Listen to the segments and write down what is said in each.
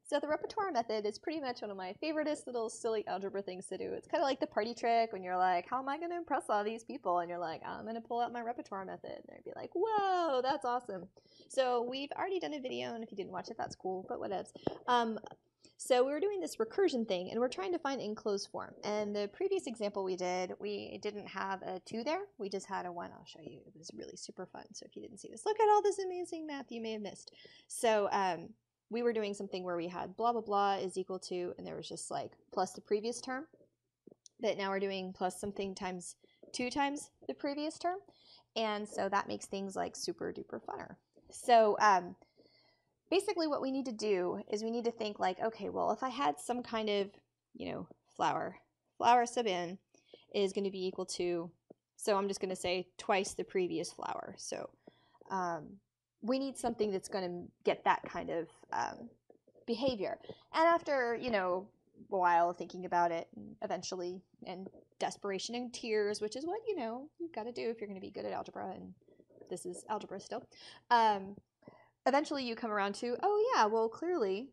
So the repertoire method is pretty much one of my favoriteest little silly algebra things to do. It's kind of like the party trick when you're like, how am I going to impress all these people? And you're like, I'm going to pull out my repertoire method. And they'd be like, whoa, that's awesome. So we've already done a video, and if you didn't watch it, that's cool, but whatevs. So we were doing this recursion thing, and we're trying to find enclosed form. And the previous example we didn't have a 2 there. We just had a 1. I'll show you. It was really super fun. So if you didn't see this, look at all this amazing math you may have missed. So we were doing something where we had blah, blah, blah is equal to, and there was just like plus the previous term. But now we're doing plus something times 2 times the previous term. And so that makes things like super duper funner. So basically what we need to do is we need to think like, okay, well, if I had some kind of, flour sub n is going to be equal to, so I'm just going to say twice the previous flour. So we need something that's going to get that kind of behavior. And after, a while of thinking about it, eventually, and desperation and tears, which is what, you've got to do if you're going to be good at algebra, and this is algebra still. Eventually you come around to, oh yeah, well, clearly,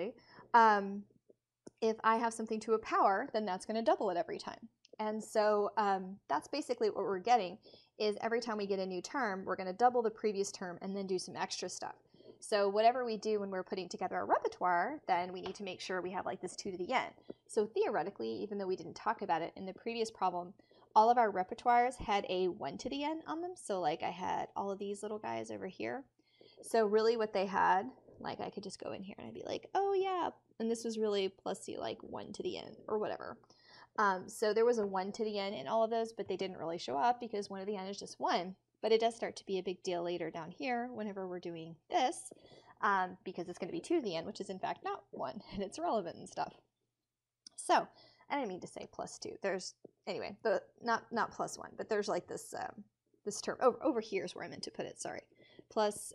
if I have something to a power, then that's going to double it every time. And so that's basically what we're getting, is every time we get a new term, we're going to double the previous term and then do some extra stuff. So whatever we do when we're putting together a repertoire, then we need to make sure we have like this 2 to the n. So theoretically, even though we didn't talk about it in the previous problem, all of our repertoires had a 1 to the n on them. So like I had all of these little guys over here. So really what they had, like I could just go in here and I'd be like, oh yeah, and this was really plus like 1 to the n or whatever. So there was a 1 to the n in all of those, but they didn't really show up because 1 to the n is just 1. But it does start to be a big deal later down here whenever we're doing this, because it's going to be 2 to the n, which is in fact not 1, and it's relevant and stuff. So I didn't mean to say plus 2. There's, anyway, not plus 1, but there's like this this term over here is where I meant to put it. Sorry, plus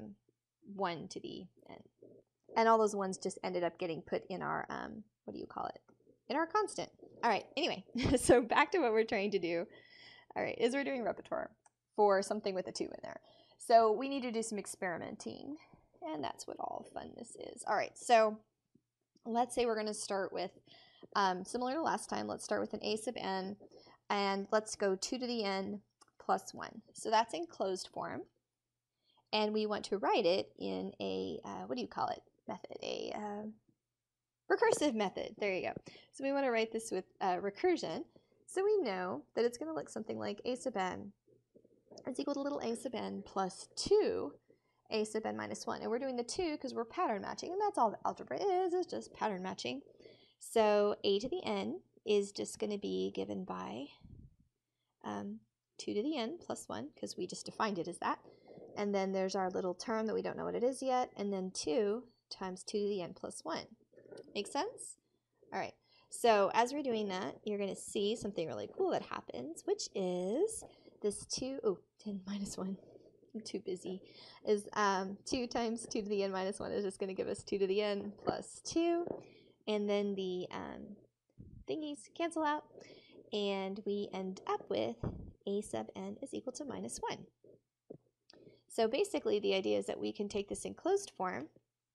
1 to the n, and all those ones just ended up getting put in our what do you call it? In our constant. All right. Anyway, so back to what we're trying to do. All right, is we're doing repertoire for something with a 2 in there. So we need to do some experimenting, and that's what all fun this is. All right, so let's say we're going to start with, similar to last time, let's start with an a sub n, and let's go 2 to the n plus 1. So that's in closed form, and we want to write it in a, what do you call it, method, a recursive method. There you go. So we want to write this with recursion. So we know that it's going to look something like a sub n is equal to little a sub n plus 2 a sub n minus 1. And we're doing the 2 because we're pattern matching, and that's all that algebra is just pattern matching. So a to the n is just going to be given by 2 to the n plus 1, because we just defined it as that. And then there's our little term that we don't know what it is yet, and then 2 times 2 to the n plus 1. Make sense? All right. So as we're doing that, you're going to see something really cool that happens, which is this 10 minus 1. I'm too busy. Is 2 times 2 to the n minus 1 is just going to give us 2 to the n plus 2. And then the thingies cancel out. And we end up with a sub n is equal to minus 1. So basically the idea is that we can take this in closed form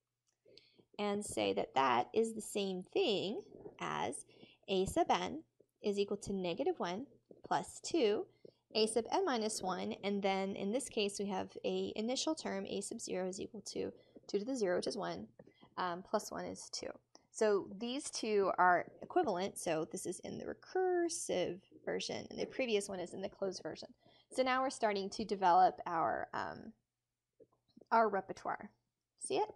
and say that that is the same thing as a sub n is equal to negative 1 plus 2 a sub n minus 1, and then in this case we have a initial term a sub 0 is equal to 2 to the 0, which is 1, plus 1 is 2. So these two are equivalent, so this is in the recursive version, and the previous one is in the closed version. So now we're starting to develop our repertoire. See it?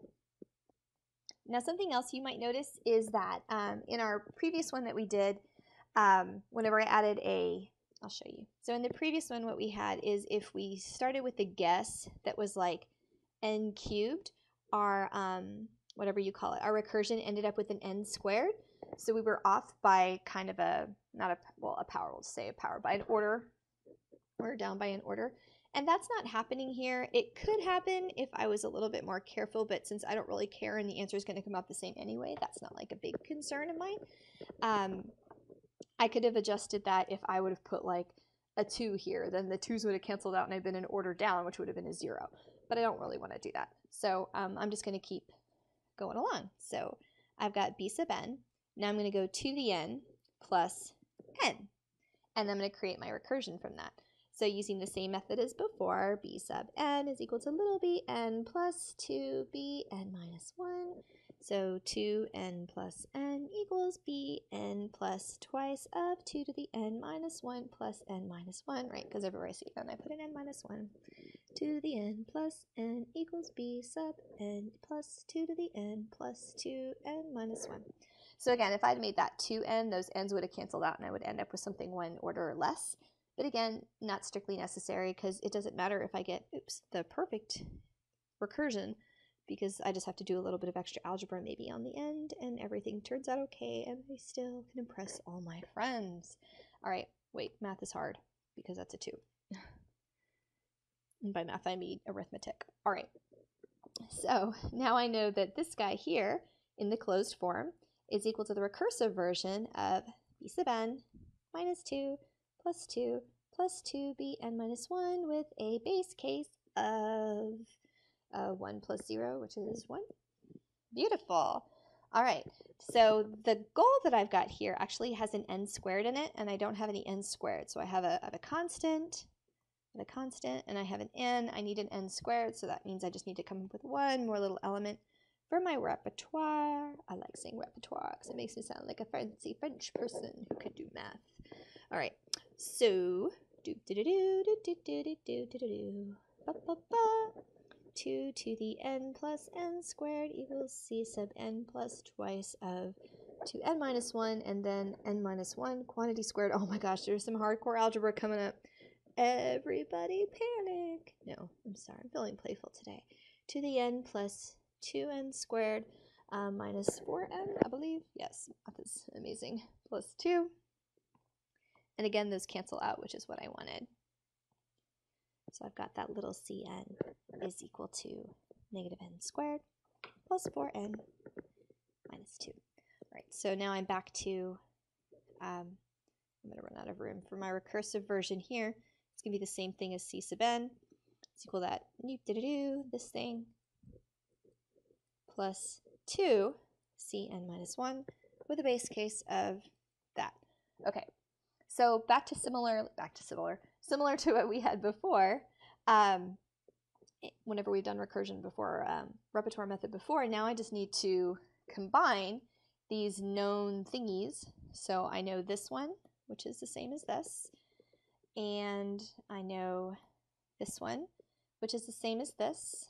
Now something else you might notice is that in our previous one that we did, whenever I added I'll show you. So in the previous one what we had is if we started with a guess that was like n cubed, our whatever you call it, our recursion ended up with an n squared. So we were off by kind of a power, we'll say a power, by an order. We're down by an order. And that's not happening here. It could happen if I was a little bit more careful, but since I don't really care and the answer is going to come out the same anyway, that's not like a big concern of mine. I could have adjusted that if I would have put like a 2 here, then the 2's would have canceled out and I've been in order down, which would have been a 0. But I don't really want to do that. So I'm just going to keep going along. So I've got b sub n. Now I'm going to go to the n plus n. And I'm going to create my recursion from that. So using the same method as before, b sub n is equal to little bn plus 2bn minus 1. So 2n plus n equals bn plus twice of 2 to the n minus 1 plus n minus 1, right? Because everywhere I see n, I put an n minus 1. 2 to the n plus n equals b sub n plus 2 to the n plus 2n minus 1. So again, if I'd made that 2n, those n's would have canceled out and I would end up with something one order or less. But again, not strictly necessary because it doesn't matter if I get, the perfect recursion, because I just have to do a little bit of extra algebra maybe on the end and everything turns out okay and I still can impress all my friends. All right, wait, math is hard because that's a 2. And by math, I mean arithmetic. All right, so now I know that this guy here in the closed form is equal to the recursive version of b sub n minus 2 plus 2 plus 2bn minus 1 with a base case of 1 plus 0, which is 1. Beautiful. All right, so the goal that I've got here actually has an n squared in it, and I don't have any n squared. So I have a constant, and a constant, and I have an n. I need an n squared, so that means I just need to come up with one more little element for my repertoire. I like saying repertoire because it makes me sound like a fancy French person who can do math. All right, so 2 to the n plus n squared equals c sub n plus twice of 2n minus 1 and then n minus 1 quantity squared. Oh my gosh, there's some hardcore algebra coming up. Everybody panic. No, I'm sorry, I'm feeling playful today. To the n plus 2n squared minus 4n, I believe. Yes, math is amazing. Plus 2. And again, those cancel out, which is what I wanted. So I've got that little cn is equal to negative n squared plus 4n minus 2. All right, so now I'm back to, I'm going to run out of room for my recursive version here. It's going to be the same thing as c sub n. It's equal to that, this thing, plus 2 cn minus 1 with a base case of that. Okay, so similar to what we had before. Whenever we've done recursion before, repertoire method before, now I just need to combine these known thingies. So I know this one, which is the same as this, and I know this one, which is the same as this,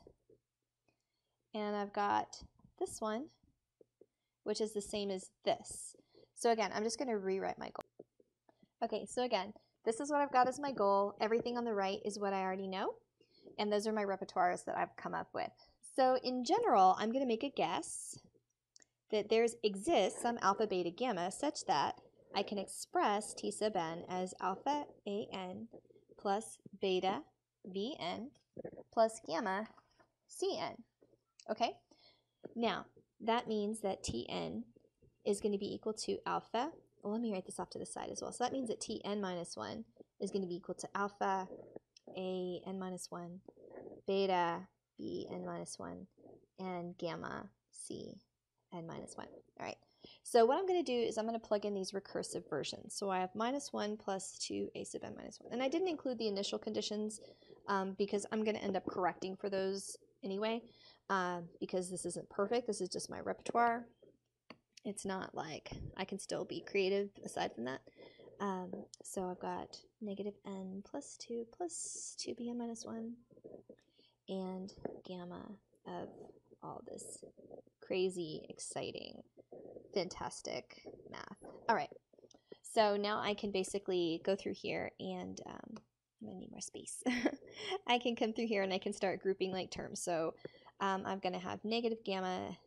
and I've got this one, which is the same as this. So again, I'm just going to rewrite my goal. Okay, so again, this is what I've got as my goal. Everything on the right is what I already know, and those are my repertoires that I've come up with. So in general, I'm going to make a guess that there exists some alpha, beta, gamma such that I can express t sub n as alpha an plus beta bn plus gamma cn. Okay? Now, that means that tn is going to be equal to alpha. Well, let me write this off to the side as well. So that means that tn minus 1 is going to be equal to alpha a n minus 1, beta b n minus 1, and gamma c n minus 1. All right. So what I'm going to do is I'm going to plug in these recursive versions. So I have minus 1 plus 2 a sub n minus 1. And I didn't include the initial conditions because I'm going to end up correcting for those anyway because this isn't perfect. This is just my repertoire. It's not like I can still be creative aside from that. So I've got negative n plus 2 plus 2bn minus 1 and gamma of all this crazy, exciting, fantastic math. All right, so now I can basically go through here and I'm gonna need more space. I can come through here and I can start grouping like terms. So I'm gonna have negative gamma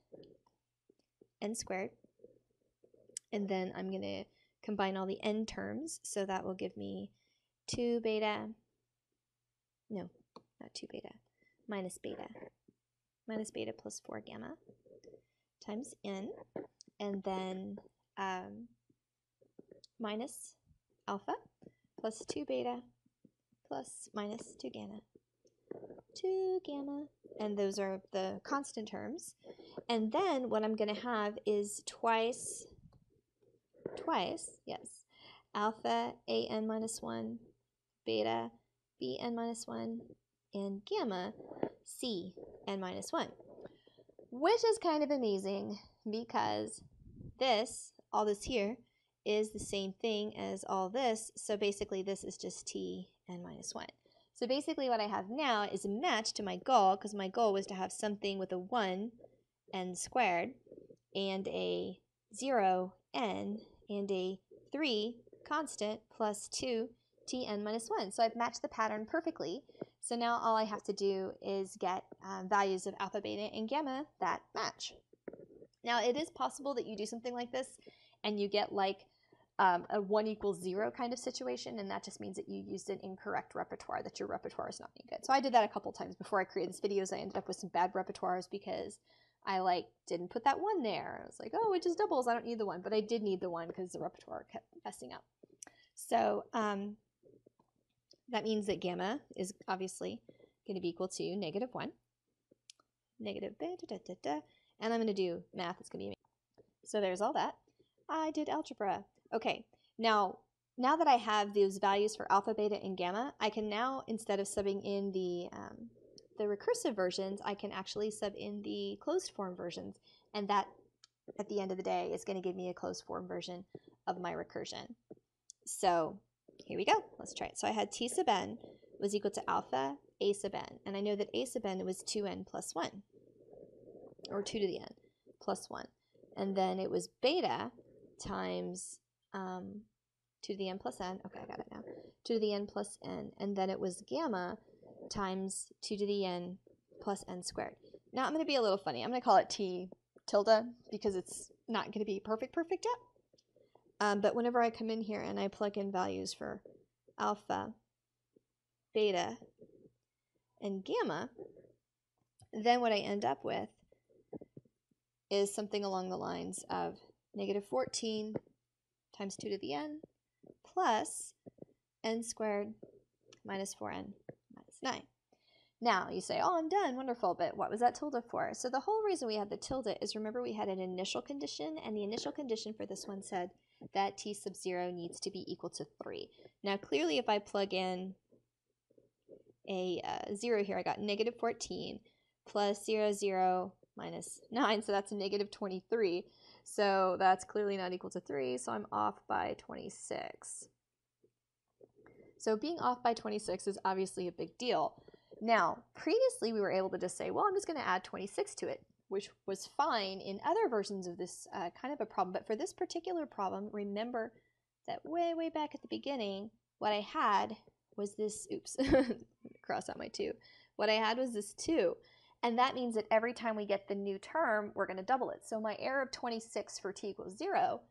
n squared, and then I'm gonna combine all the n terms, so that will give me 2 beta, no, not 2 beta, minus beta plus 4 gamma times n, and then minus alpha plus 2 beta plus minus 2 gamma, and those are the constant terms. And then what I'm going to have is twice, yes, alpha an minus 1, beta bn minus 1, and gamma cn minus 1, which is kind of amazing because this, all this here, is the same thing as all this. So basically this is just tn minus 1. So basically what I have now is a match to my goal, because my goal was to have something with a 1 n squared and a 0 n and a 3 constant plus 2 tn minus 1. So I've matched the pattern perfectly. So now all I have to do is get values of alpha, beta, and gamma that match. Now it is possible that you do something like this and you get like a 1 equals 0 kind of situation, and that just means that you used an incorrect repertoire, that your repertoire is not any good. So I did that a couple times before I created these videos. I ended up with some bad repertoires because I didn't put that 1 there. I was like, oh, it just doubles, I don't need the 1, but I did need the 1 because the repertoire kept messing up. So that means that gamma is obviously going to be equal to -1, negative and I'm going to do math. It's going to be amazing. So there's all that. I did algebra. Okay, now that I have those values for alpha, beta, and gamma, I can now, instead of subbing in the recursive versions, I can actually sub in the closed form versions, and that, at the end of the day, is going to give me a closed form version of my recursion. So here we go. Let's try it. So I had t sub n was equal to alpha a sub n, and I know that a sub n was 2n plus 1, or 2 to the n plus 1, and then it was beta times 2 to the n plus n. Okay, I got it now. 2 to the n plus n, and then it was gamma times 2 to the n plus n squared. Now I'm going to be a little funny. I'm going to call it t tilde because it's not going to be perfect yet. But whenever I come in here and I plug in values for alpha, beta, and gamma, then what I end up with is something along the lines of -14 times 2 to the n plus n squared minus 4n minus 9. Now you say, oh, I'm done, wonderful, but what was that tilde for? So the whole reason we had the tilde is, remember, we had an initial condition, and the initial condition for this one said that t sub 0 needs to be equal to 3. Now clearly if I plug in a 0 here, I got -14 plus 0, 0 minus 9, so that's a -23. So that's clearly not equal to 3, so I'm off by 26. So being off by 26 is obviously a big deal. Now, previously we were able to just say, well, I'm just going to add 26 to it, which was fine in other versions of this kind of a problem. But for this particular problem, remember that way back at the beginning, what I had was this, oops, cross out my 2. What I had was this 2. And that means that every time we get the new term, we're going to double it. So my error of 26 for t equals 0,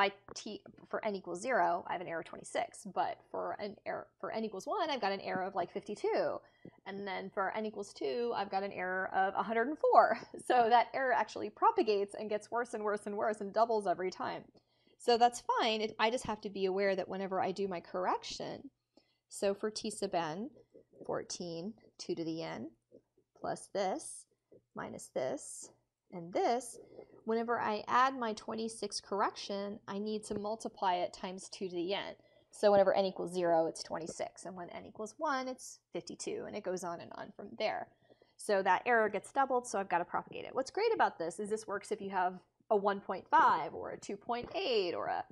for n equals 0, I have an error of 26. But for n equals 1, I've got an error of like 52. And then for n equals 2, I've got an error of 104. So that error actually propagates and gets worse and worse and worse and doubles every time. So that's fine. I just have to be aware that whenever I do my correction, so for t sub n, 14, 2 to the n, plus this, minus this, and this, whenever I add my 26 correction, I need to multiply it times 2 to the n. So whenever n equals 0, it's 26, and when n equals 1, it's 52, and it goes on and on from there. So that error gets doubled, so I've got to propagate it. What's great about this is this works if you have a 1.5 or a 2.8 or a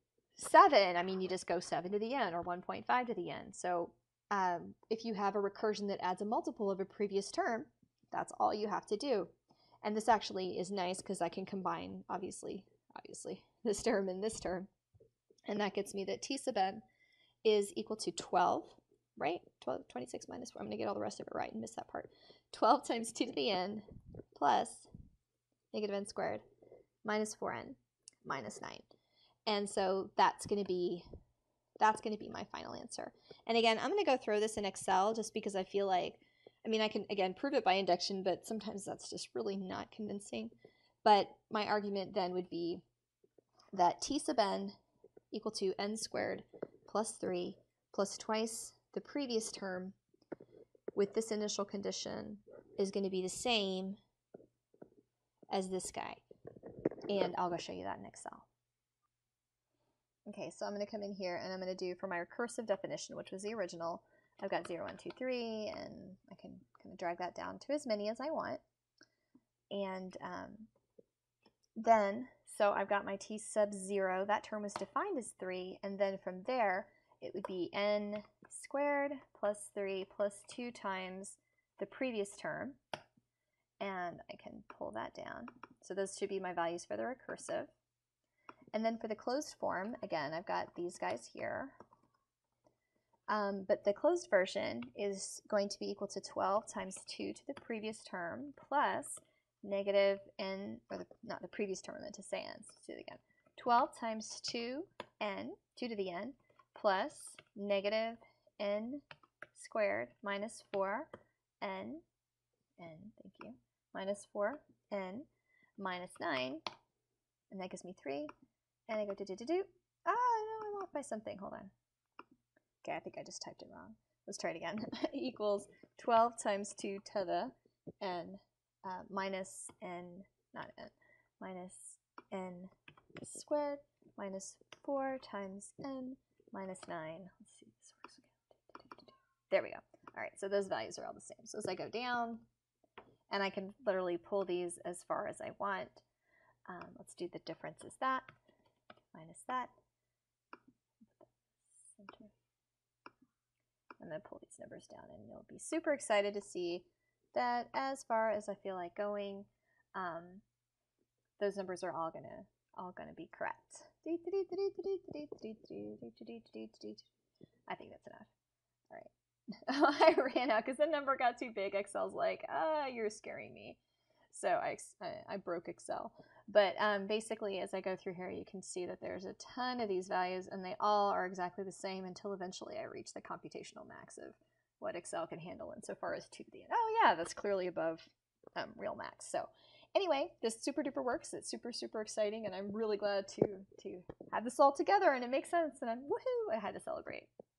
7. I mean, you just go 7 to the n or 1.5 to the n. So if you have a recursion that adds a multiple of a previous term, that's all you have to do. And this actually is nice because I can combine, obviously, this term and this term. And that gets me that t sub n is equal to 12, right? 26 minus 4. I'm going to get all the rest of it right and miss that part. 12 times 2 to the n plus -n squared minus 4n minus 9. And so that's going to be my final answer. And again, I'm going to go throw this in Excel just because I feel like, I mean, I can, again, prove it by induction, but sometimes that's just really not convincing. But my argument then would be that t sub n equal to n squared plus 3 plus twice the previous term with this initial condition is going to be the same as this guy. And I'll go show you that in Excel. Okay, so I'm going to come in here and I'm going to do for my recursive definition, which was the original, I've got 0, 1, 2, 3, and I can kind of drag that down to as many as I want. And then, so I've got my t sub 0, that term was defined as 3, and then from there, it would be n squared plus 3 plus 2 times the previous term, and I can pull that down. So those should be my values for the recursive. And then for the closed form, again, I've got these guys here. But the closed version is going to be equal to 12 times 2 to the previous term plus negative n, or not the previous term, I meant to say n. Let's do it again. 12 times 2n, 2 to the n, plus negative n squared minus 4n, thank you, minus 4n minus 9, and that gives me 3. And I go do. Ah, no, I'm off by something. Hold on. Okay, I think I just typed it wrong. Let's try it again. Equals 12 times 2 to the n minus n, not n, minus n squared minus 4 times n minus 9. Let's see if this works again. There we go. All right, so those values are all the same. So as I go down, and I can literally pull these as far as I want. Let's do the difference is that minus that. Center. I'm going to pull these numbers down, and you'll be super excited to see that as far as I feel like going, those numbers are all gonna be correct. I think that's enough. All right. I ran out because the number got too big. Excel's like, you're scaring me. So I broke Excel. But basically, as I go through here, you can see that there's a ton of these values, and they all are exactly the same until eventually I reach the computational max of what Excel can handle insofar as 2 to the n. Oh yeah, that's clearly above real max. So anyway, this super duper works. It's super, super exciting, and I'm really glad to have this all together, and it makes sense, and I'm woohoo, I had to celebrate.